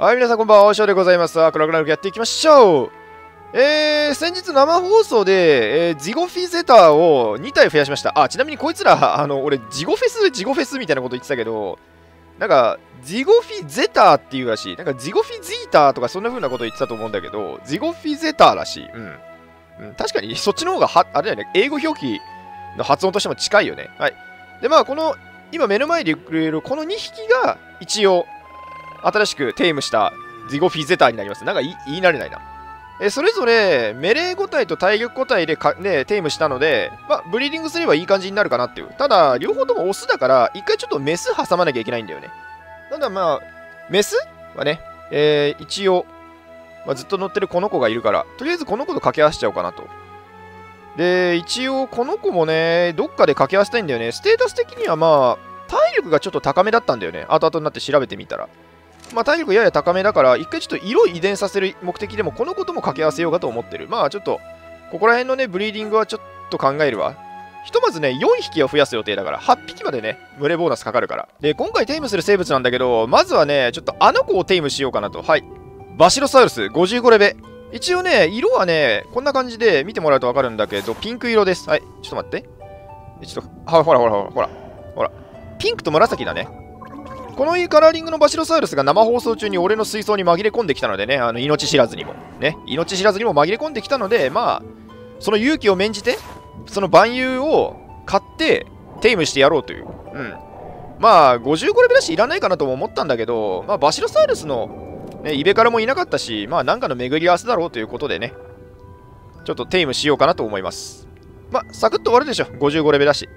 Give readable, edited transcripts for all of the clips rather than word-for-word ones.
はい、皆さんこんばんは、おしょうでございます。クラクラクやっていきましょう。先日生放送で、ジゴフィゼターを2体増やしました。あ、ちなみにこいつら、俺、ジゴフェスみたいなこと言ってたけど、なんか、ジゴフィゼターっていうらしい。なんか、ジゴフィジーターとかそんな風なこと言ってたと思うんだけど、ジゴフィゼターらしい。確かに、そっちの方があれだよね、英語表記の発音としても近いよね。はい。で、まあ、今目の前でくれるこの2匹が、一応、新しくテイムしたジゴフィゼターになります。なんか言い慣れないな。それぞれメレー個体と体力個体でテイムしたので、まあ、ブリーディングすればいい感じになるかなっていう。ただ、両方ともオスだから、一回ちょっとメス挟まなきゃいけないんだよね。ただまあ、メスはね、一応、ずっと乗ってるこの子がいるから、とりあえずこの子と掛け合わせちゃおうかなと。で、一応この子もね、どっかで掛け合わせたいんだよね。ステータス的にはまあ、体力がちょっと高めだったんだよね。後々になって調べてみたら。まあ体力やや高めだから、一回ちょっと色遺伝させる目的でもこのことも掛け合わせようかと思ってる。まあちょっと、ここら辺のね、ブリーディングはちょっと考えるわ。ひとまずね、4匹を増やす予定だから、8匹までね、群れボーナスかかるから。で、今回テイムする生物なんだけど、まずはね、ちょっとあの子をテイムしようかなと。はい。バシロサウルス、55レベ。一応ね、色はね、こんな感じで見てもらうとわかるんだけど、ピンク色です。はい。ちょっと待って。ちょっと、ほら。ピンクと紫だね。このカラーリングのバシロサウルスが生放送中に俺の水槽に紛れ込んできたのでね、命知らずにも紛れ込んできたので、まあ、その勇気を免じて、その万有を買ってテイムしてやろうという。まあ、55レベルだしいらないかなとも思ったんだけど、まあ、バシロサウルスの、ね、イベカラもいなかったし、まあ、なんかの巡り合わせだろうということでね、ちょっとテイムしようかなと思います。まあ、サクッと終わるでしょ、55レベルだし。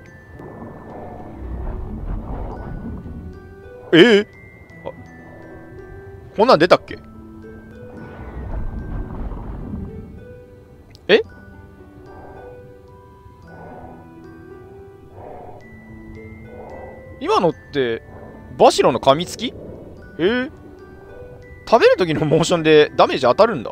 こんなん出たっけ？今のってバシロの噛みつき？食べる時のモーションでダメージ当たるんだ。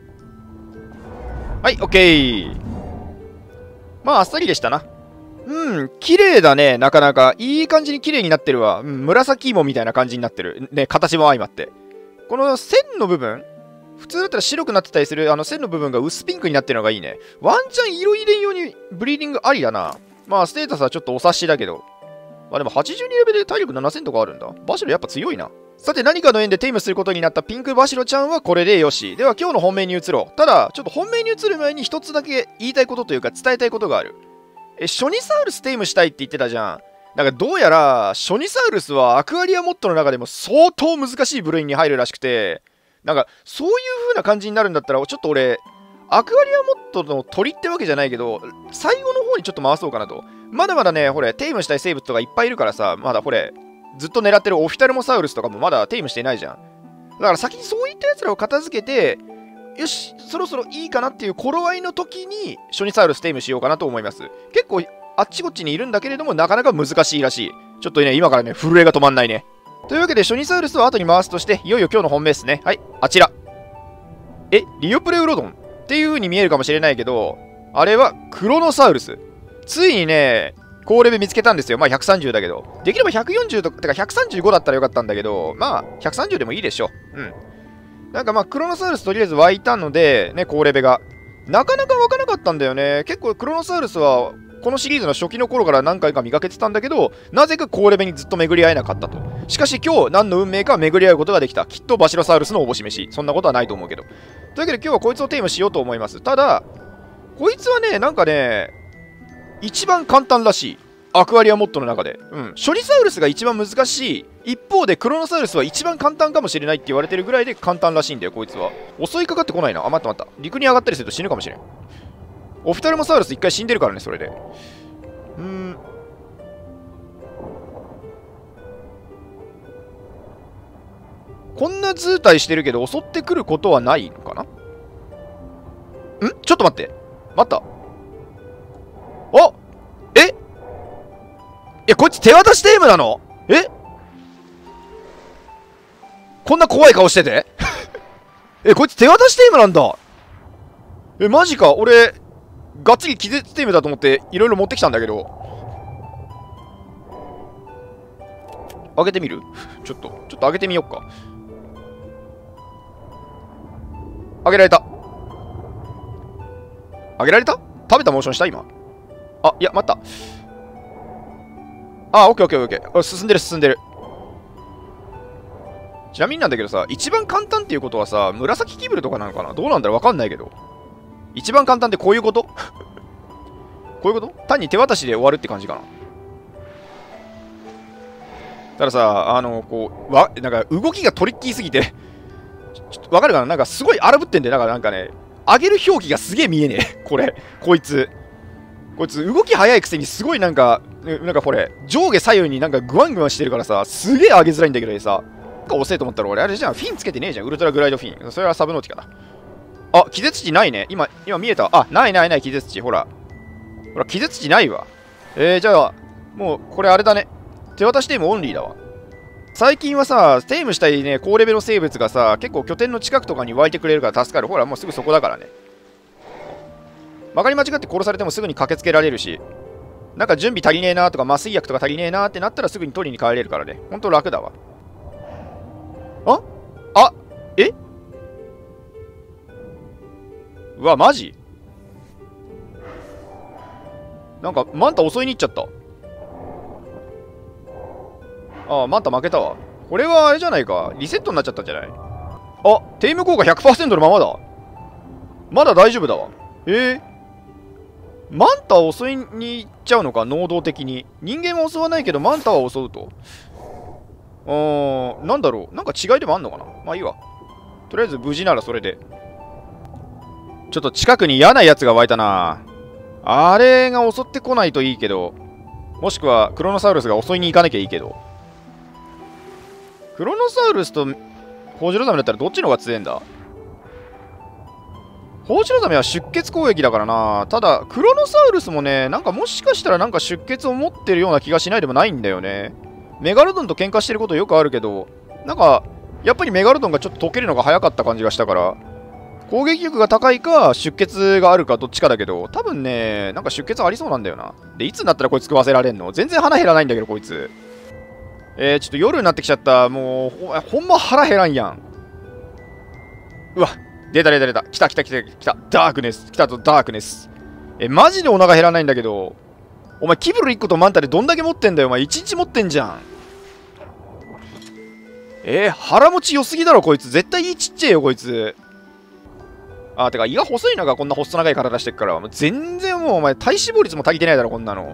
はい、オッケー。まああっさりでしたな。綺麗だね。なかなかいい感じに綺麗になってるわ。紫芋みたいな感じになってるね。形も相まって、この線の部分、普通だったら白くなってたりする線の部分が薄ピンクになってるのがいいね。ワンチャン色入れ用にブリーディングありだな。まあステータスはちょっとお察しだけど、まあでも82レベルで体力7000とかあるんだ。バシロやっぱ強いな。さて、何かの縁でテイムすることになったピンクバシロちゃんはこれでよし。では今日の本命に移ろう。ただちょっと本命に移る前に一つだけ言いたいことというか伝えたいことがある。ショニサウルステイムしたいって言ってたじゃん。なんかどうやらショニサウルスはアクアリアモッドの中でも相当難しい部類に入るらしくて、なんかそういう風な感じになるんだったらちょっと俺アクアリアモッドの鳥ってわけじゃないけど、最後の方にちょっと回そうかなと。まだまだね、テイムしたい生物とかいっぱいいるからさ、まだずっと狙ってるオフィタルモサウルスとかもまだテイムしてないじゃん。だから先にそういったやつらを片付けて、よし、そろそろいいかなっていう頃合いの時にショニサウルステイムしようかなと思います。結構あっちこっちにいるんだけれどもなかなか難しいらしい。ちょっとね、今からね、震えが止まんないね。というわけでショニサウルスを後に回すとして、いよいよ今日の本命ですね。はい、あちら。リオプレウロドンっていう風に見えるかもしれないけど、あれはクロノサウルス。ついにね、高レベ見つけたんですよ。まあ130だけど。できれば140とか、てか135だったらよかったんだけど、まあ130でもいいでしょ。なんかまあクロノサウルスとりあえず湧いたので、ね、高レベが。なかなか湧かなかったんだよね。結構クロノサウルスは、このシリーズの初期の頃から何回か見かけてたんだけど、なぜか高レベにずっと巡り合えなかったと。しかし今日、何の運命か巡り合うことができた。きっとバシロサウルスのおぼし飯。そんなことはないと思うけど。というわけで今日はこいつをテーマしようと思います。ただ、こいつはね、なんかね、一番簡単らしい。アクアリアモッドの中で。ショニサウルスが一番難しい。一方でクロノサウルスは一番簡単かもしれないって言われてるぐらいで簡単らしいんだよ、こいつは。襲いかかってこないな。待った。陸に上がったりすると死ぬかもしれん。オフタルモサウルス一回死んでるからね、それで。こんな図体してるけど襲ってくることはないのかな。ちょっと待って。待った。こいつ手渡しテームなの？こんな怖い顔しててこいつ手渡しテームなんだ。マジか。俺がっつり気絶テームだと思っていろいろ持ってきたんだけど。開けてみる？ちょっと開けてみよっか。 あげられた。あげられた？食べたモーションした今。あ、いや、待った。あ、オッケーオッケーオッケー。進んでる進んでる。ちなみになんだけどさ、一番簡単っていうことはさ、紫キブルとかなのかな？どうなんだろうわかんないけど。一番簡単ってこういうことこういうこと？単に手渡しで終わるって感じかな。たださ、なんか動きがトリッキーすぎてちょっとわかるかな？なんかすごい荒ぶってんで、なんかね、上げる表記がすげえ見えねえ。こいつ動き早いくせにすごいなんかこれ、上下左右になんかグワングワンしてるからさ、すげえ上げづらいんだけどさ、なんか押せえと思ったら俺、あれじゃん、フィンつけてねえじゃん、ウルトラグライドフィン。それはサブノーティカだ。あ、気絶値ないね。今見えた。あ、ない、気絶値。ほら、気絶値ないわ。じゃあ、もう、これあれだね。手渡しテームオンリーだわ。最近はさ、テームしたいね、高レベルの生物がさ、結構拠点の近くとかに湧いてくれるから助かる。ほら、もうすぐそこだからね。まかり間違って殺されてもすぐに駆けつけられるし、なんか準備足りねえなとか、麻酔薬とか足りねえなってなったらすぐに取りに帰れるからね。ほんと楽だわ。えうわ、マジ？なんか、マンタ襲いに行っちゃった。ああ、マンタ負けたわ。これはあれじゃないか。リセットになっちゃったんじゃない？あ、テイム効果 100% のままだ。まだ大丈夫だわ。マンタは襲いに行っちゃうのか、能動的に。人間は襲わないけど、マンタは襲うと。なんだろう。なんか違いでもあんのかな。まあいいわ。とりあえず無事ならそれで。ちょっと近くに嫌なやつが湧いたな。あれが襲ってこないといいけど、もしくはクロノサウルスが襲いに行かなきゃいいけど。クロノサウルスとホウジロザメだったらどっちの方が強いんだ？ホウジロザメは出血攻撃だからな。ただ、クロノサウルスもね、なんかもしかしたらなんか出血を持ってるような気がしないでもないんだよね。メガロドンと喧嘩してることよくあるけど、なんか、やっぱりメガロドンがちょっと溶けるのが早かった感じがしたから、攻撃力が高いか、出血があるかどっちかだけど、多分ね、なんか出血ありそうなんだよな。で、いつになったらこいつ食わせられんの？全然腹減らないんだけど、こいつ。ちょっと夜になってきちゃった。もう、ほんま腹減らんやん。うわ、出た。来た。ダークネス。来たぞ、ダークネス。マジでお腹減らないんだけど、お前、キブル1個とマンタでどんだけ持ってんだよ。お前、1日持ってんじゃん。腹持ち良すぎだろ、こいつ。絶対胃ちっちゃいよ、こいつ。てか、胃が細いのがこんな細長い体してっから、全然もう、お前、体脂肪率も足りてないだろ、こんなの。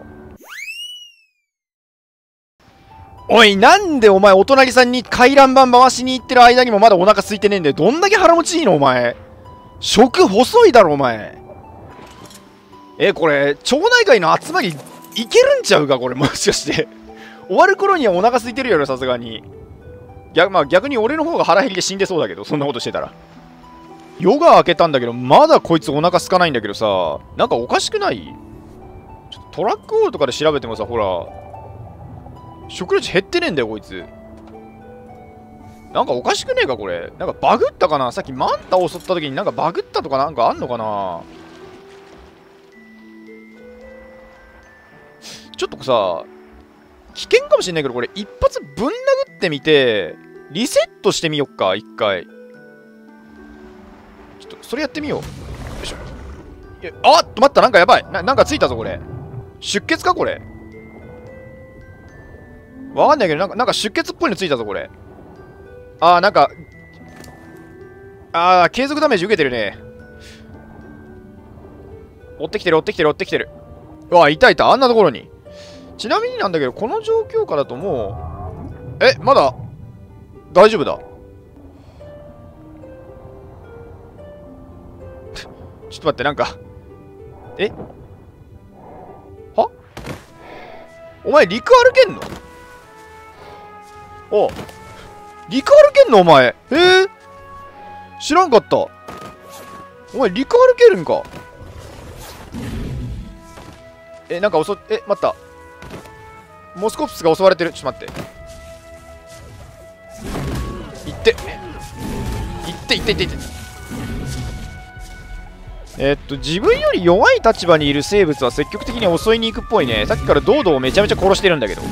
おい、なんでお前、お隣さんに回覧板回しに行ってる間にもまだお腹空いてねえんだよ。どんだけ腹持ちいいの、お前。食細いだろ、お前。これ、町内会の集まり、いけるんちゃうか、これ、もしかして。終わる頃にはお腹空いてるやろ、さすがに。逆に俺の方が腹減りで死んでそうだけど、そんなことしてたら。夜が明けたんだけど、まだこいつお腹空かないんだけどさ、なんかおかしくない？ちょっとトラックオールとかで調べてもさ、ほら、食料値減ってねえんだよ、こいつ。なんかおかしくねえか、これ。なんかバグったかな？さっきマンタを襲った時になんかバグったとかなんかあんのかな？ちょっとさ、危険かもしんないけど、これ一発ぶん殴ってみて、リセットしてみよっか、一回。ちょっと、それやってみよう。よいしょ。待った、なんかやばい。なんかついたぞ、これ。出血か、これ。わかんないけど、なんか出血っぽいのついたぞ、これ。なんか、継続ダメージ受けてるね。追ってきてる。うわ、いた、あんなところに。ちなみになんだけど、この状況下だともう、まだ、大丈夫だ。ちょっと待って、なんか、は？お前、陸歩けんの？陸歩けんのお前。知らんかった。お前、陸歩けるんか。なんか待った。モスコプスが襲われてる。ちょっと待って。行って自分より弱い立場にいる生物は積極的に襲いに行くっぽいね。さっきからドードをめちゃめちゃ殺してるんだけど。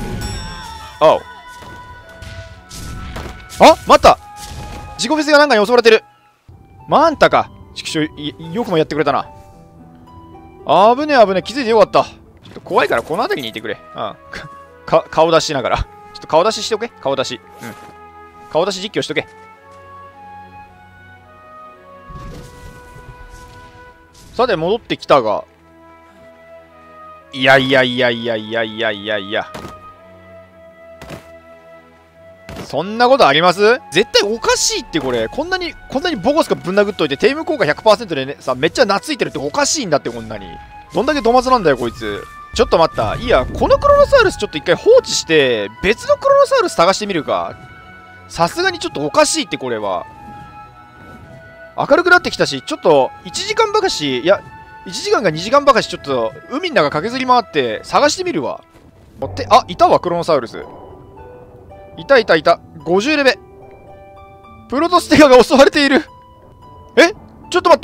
待った！自己別がなんかに襲われてる。マンタか。 畜生、よくもやってくれたな。危ねえ危ねえ、気づいてよかった。ちょっと怖いからこの辺りにいてくれ。うん。顔出しながら。ちょっと顔出ししておけ。顔出し。うん。顔出し実況しとけ。さて、戻ってきたが。いやいやいやいやいやいやいやいや。そんなことあります？絶対おかしいってこれ。こんなにボコスカぶん殴っといて、テーム効果 100% でね、さ、めっちゃ懐いてるっておかしいんだって、こんなに。どんだけドマズなんだよ、こいつ。ちょっと待った。いいや、このクロノサウルスちょっと一回放置して、別のクロノサウルス探してみるか。さすがにちょっとおかしいって、これは。明るくなってきたし、ちょっと、1時間ばかし、いや、1時間か2時間ばかし、ちょっと、海の中駆けずり回って、探してみるわ。あ、いたわ、クロノサウルス。いた。50レベ。プロトステガが襲われている。え？ちょっと待った。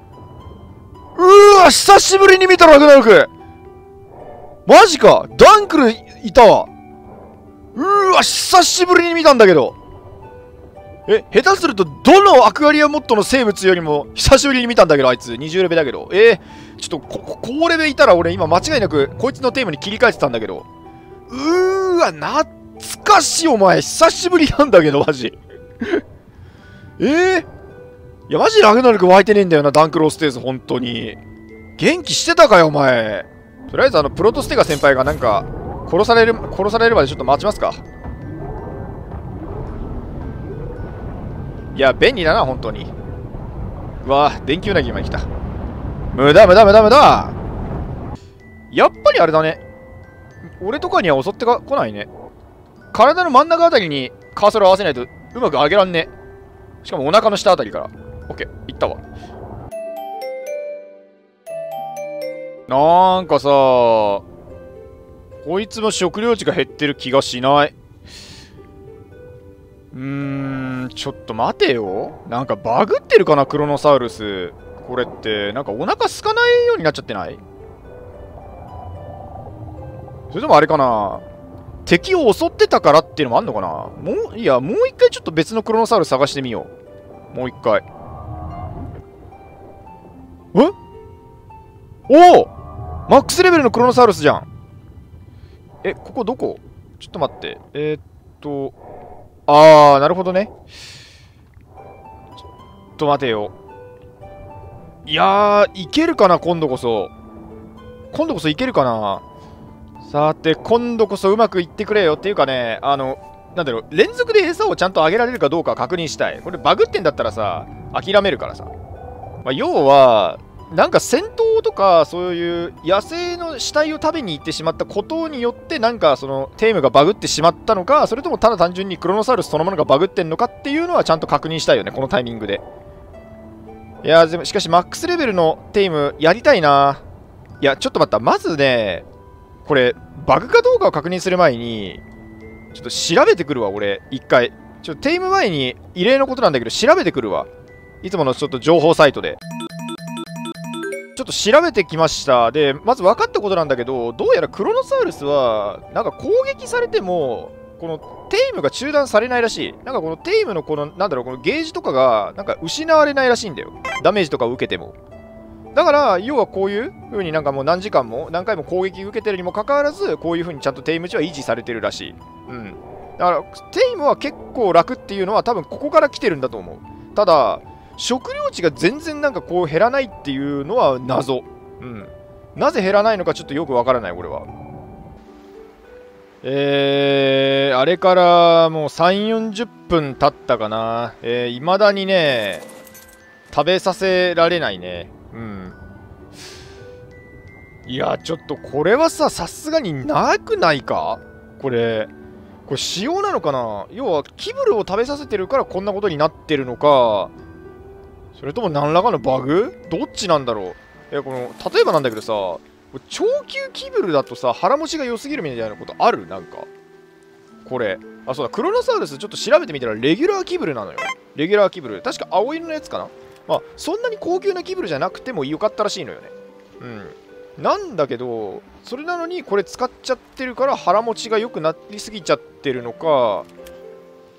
久しぶりに見たラグナロク。マジか。ダンクルいたわ。久しぶりに見たんだけど。下手するとどのアクアリアモッドの生物よりも久しぶりに見たんだけど、あいつ20レベだけど。ちょっと高レベいたら俺今間違いなくこいつのテーマに切り替えてたんだけど。懐かしい。お前久しぶりなんだけどマジ。いやマジラグナルク湧いてねえんだよな、ダンクローステーズ。本当に元気してたかよお前。とりあえずプロトステガ先輩がなんか殺されるまでちょっと待ちますか。いや便利だな本当に。うわぁ、電球なぎ今に来た。無駄。やっぱりあれだね、俺とかには襲ってこないね。体の真ん中あたりにカーソル合わせないとうまく上げらんね。しかもお腹の下あたりから。オッケー、いったわ。なんかさ、こいつも食料値が減ってる気がしない。ちょっと待てよ。なんかバグってるかな、クロノサウルス。これって、なんかお腹空かないようになっちゃってない？それともあれかな、敵を襲ってたからっていうのもあんのかな。もう一回ちょっと別のクロノサウルス探してみよう。もう一回。おお！マックスレベルのクロノサウルスじゃん。ここどこ？ちょっと待って。なるほどね。ちょっと待てよ。いやー、いけるかな、今度こそいけるかな。さて、今度こそうまくいってくれよ。っていうかね、なんだろう、連続で餌をちゃんとあげられるかどうか確認したい。これバグってんだったらさ、諦めるからさ。要は、なんか戦闘とかそういう野生の死体を食べに行ってしまったことによってなんかそのテームがバグってしまったのか、それともただ単純にクロノサウルスそのものがバグってんのかっていうのはちゃんと確認したいよね、このタイミングで。いやでもしかしマックスレベルのテームやりたいな。いやちょっと待った、まずねこれバグかどうかを確認する前にちょっと調べてくるわ。俺一回ちょっとテーム前に異例のことなんだけど調べてくるわ。いつものちょっと情報サイトでちょっと調べてきました。で、まず分かったことなんだけど、どうやらクロノサウルスは、なんか攻撃されても、このテイムが中断されないらしい。なんかこのテイムのこの、なんだろう、このゲージとかが、なんか失われないらしいんだよ。ダメージとかを受けても。だから、要はこういう風になんかもう何時間も、何回も攻撃受けてるにもかかわらず、こういう風にちゃんとテイム値は維持されてるらしい。だから、テイムは結構楽っていうのは多分ここから来てるんだと思う。ただ、食料値が全然なんかこう減らないっていうのは謎。なぜ減らないのかちょっとよくわからない、俺は。あれからもう3、40分経ったかな。未だにね、食べさせられないね。いや、ちょっとこれはさ、さすがになくないか？これ仕様なのかな？要は、キブルを食べさせてるからこんなことになってるのか、それとも何らかのバグ？どっちなんだろう。例えばなんだけどさ、超級キブルだとさ、腹持ちが良すぎるみたいなことある？なんか。これ。そうだ、クロノサウルスちょっと調べてみたら、レギュラーキブルなのよ。レギュラーキブル。確か青色のやつかな？そんなに高級なキブルじゃなくてもよかったらしいのよね。なんだけど、それなのにこれ使っちゃってるから腹持ちが良くなりすぎちゃってるのか、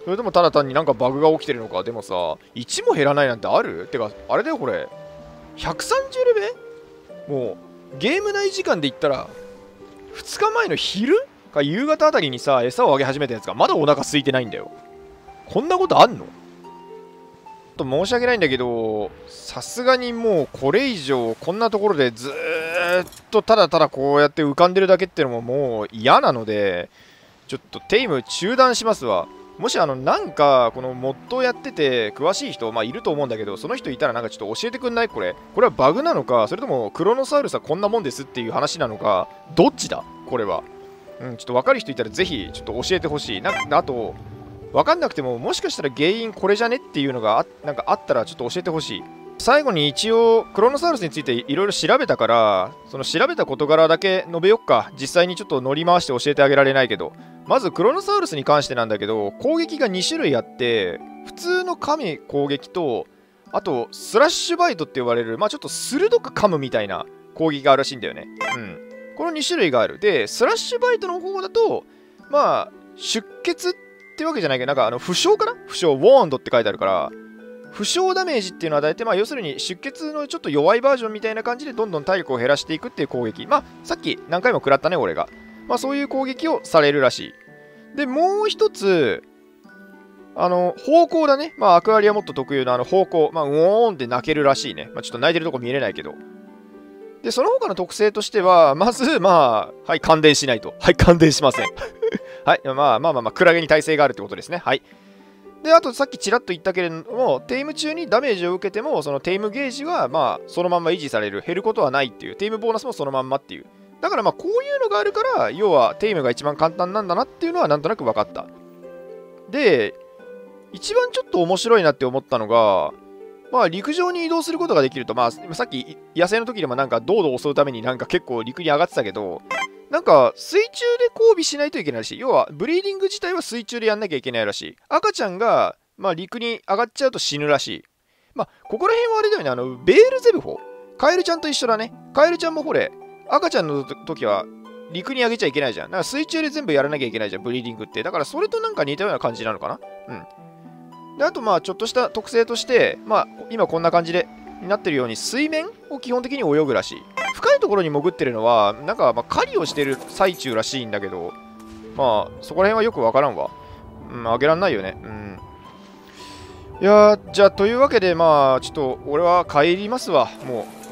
それともただ単になんかバグが起きてるのか。でもさ、1も減らないなんてある？てか、あれだよこれ。130レベ？もう、ゲーム内時間で言ったら、2日前の昼か夕方あたりにさ、餌をあげ始めたやつがまだお腹空いてないんだよ。こんなことあんの？と申し訳ないんだけど、さすがにもうこれ以上こんなところでずーっとただただこうやって浮かんでるだけってのももう嫌なので、ちょっとテイム中断しますわ。もしなんかこのモッドをやってて詳しい人、まあいると思うんだけど、その人いたらなんかちょっと教えてくんない？これはバグなのか、それともクロノサウルスはこんなもんですっていう話なのか、どっちだこれは。ちょっと分かる人いたらぜひちょっと教えてほしい。あと分かんなくても、もしかしたら原因これじゃねっていうのがなんかあったらちょっと教えてほしい。最後に一応クロノサウルスについていろいろ調べたから、その調べた事柄だけ述べよっか。実際にちょっと乗り回して教えてあげられないけど、まずクロノサウルスに関してなんだけど、攻撃が2種類あって、普通の神攻撃と、あとスラッシュバイトって呼ばれる、まあちょっと鋭く噛むみたいな攻撃があるらしいんだよね。この2種類がある。で、スラッシュバイトの方だと、まあ出血ってわけじゃないけど、なんか負傷かな？負傷、ウォーンドって書いてあるから、負傷ダメージっていうのは大体、まあ要するに出血のちょっと弱いバージョンみたいな感じでどんどん体力を減らしていくっていう攻撃。まあさっき何回も食らったね、俺が。まあそういう攻撃をされるらしい。で、もう一つ、方向だね。まあアクアリアモッド特有の方向。まあウォーンって泣けるらしいね。まあちょっと泣いてるとこ見れないけど。で、その他の特性としては、まず、まあ、はい、感電しないと。はい、感電しません。はい、まあ、クラゲに耐性があるってことですね。はい。で、あとさっきちらっと言ったけれども、テイム中にダメージを受けても、そのテイムゲージは、まあ、そのまんま維持される。減ることはないっていう。テイムボーナスもそのまんまっていう。だからまあ、こういうのがあるから、要は、テイムが一番簡単なんだなっていうのは、なんとなく分かった。で、一番ちょっと面白いなって思ったのが、まあ陸上に移動することができると、まあさっき野生の時でもなんか道路を襲うためになんか結構陸に上がってたけど、なんか水中で交尾しないといけないらしい。要はブリーディング自体は水中でやんなきゃいけないらしい。赤ちゃんがまあ陸に上がっちゃうと死ぬらしい。まあここら辺はあれだよね、ベールゼブホ。カエルちゃんと一緒だね。カエルちゃんもほれ、赤ちゃんの時は陸に上げちゃいけないじゃん。だから水中で全部やらなきゃいけないじゃん、ブリーディングって。だからそれとなんか似たような感じなのかな。で、あとまあちょっとした特性として、まあ今こんな感じでになってるように水面を基本的に泳ぐらしい。深いところに潜ってるのはなんかまあ狩りをしてる最中らしいんだけど、まあそこら辺はよくわからんわ。あげらんないよね。いやー、じゃあというわけでまあちょっと俺は帰りますわ。も